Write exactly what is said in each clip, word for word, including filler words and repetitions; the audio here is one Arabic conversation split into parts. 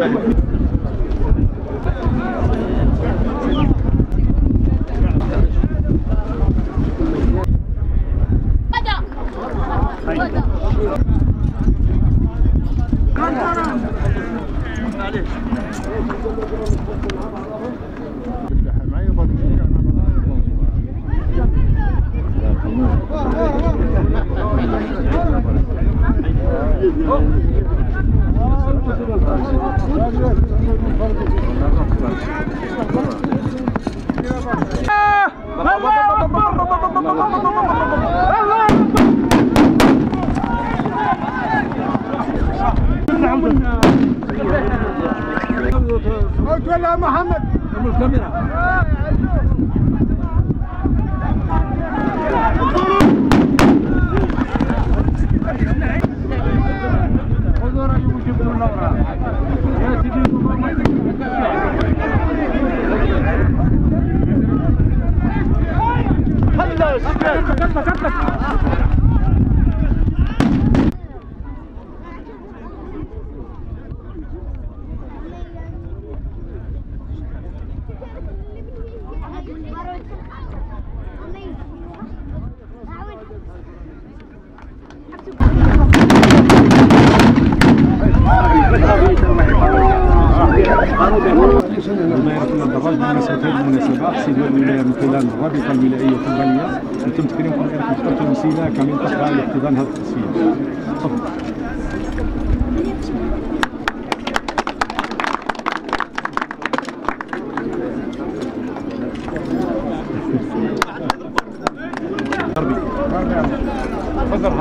ولا محمد الكاميرا خذوا راجل وجيبوا لنا وراه يا سيدي هلا سكت الدائرة الدراج بمناسبة هذه المناسبة احتفال من خلال الرابطة الولائية الفنية يتم تكريم قناة مختلفة المسيلة كمنطقة لاحتضان هذه التصفية. تفضل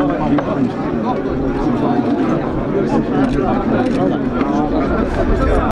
حضرتك.